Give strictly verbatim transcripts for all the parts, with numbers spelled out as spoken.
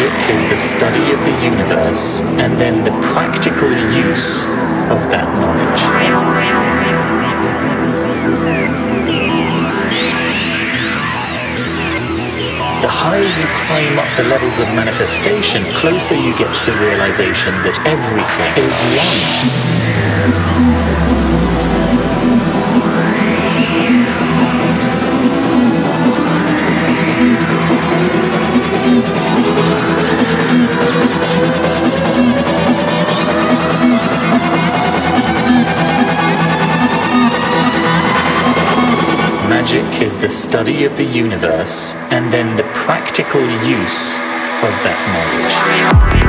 Magic is the study of the universe and then the practical use of that knowledge. The higher you climb up the levels of manifestation, closer you get to the realization that everything is one. Magic is the study of the universe and then the practical use of that knowledge.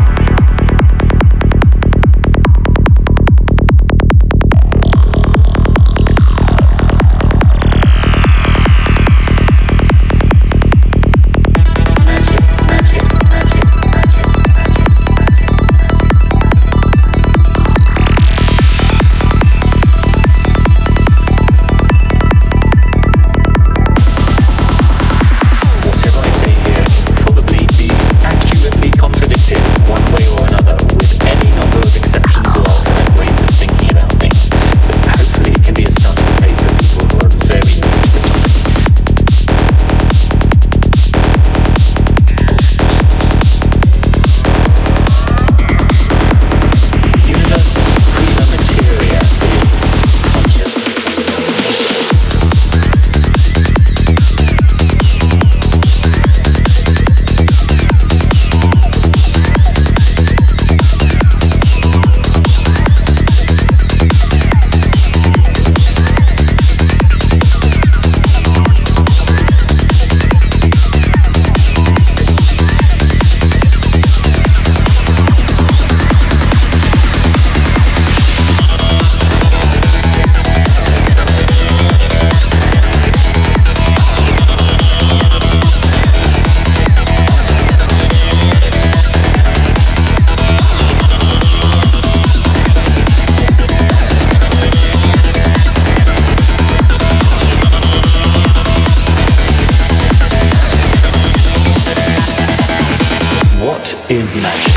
Is magic.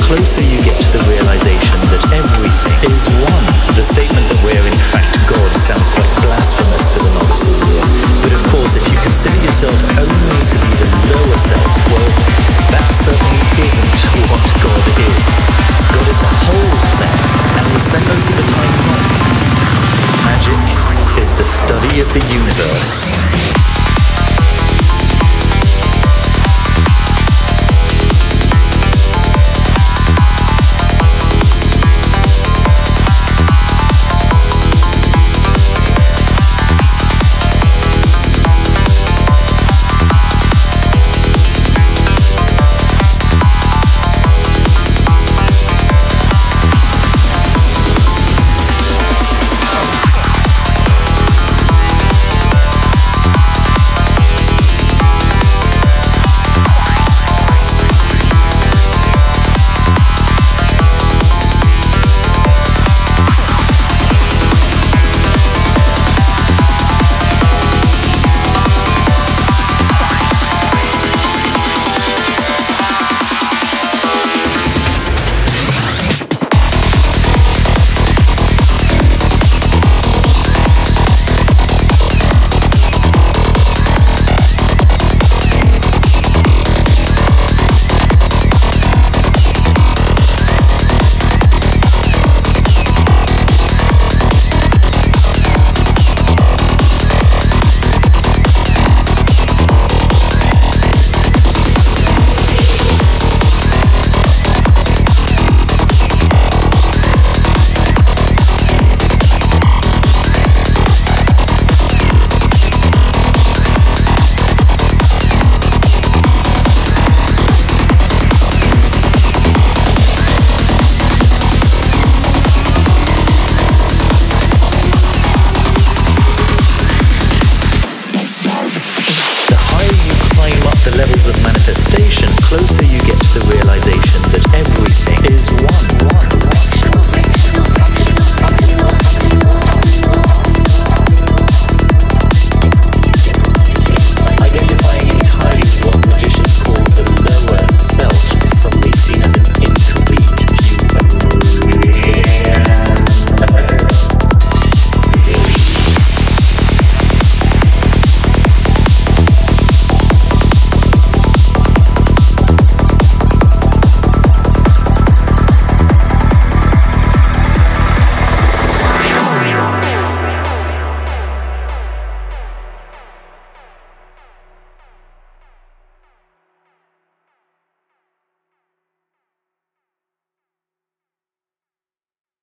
closer you get to the realization that everything is one. The statement that we're in fact God sounds quite blasphemous to the novices here. But of course, if you consider yourself only to be the lower self, well, that certainly isn't what God is. God is the whole thing, and we spend most of the time not. Magic is the study of the universe.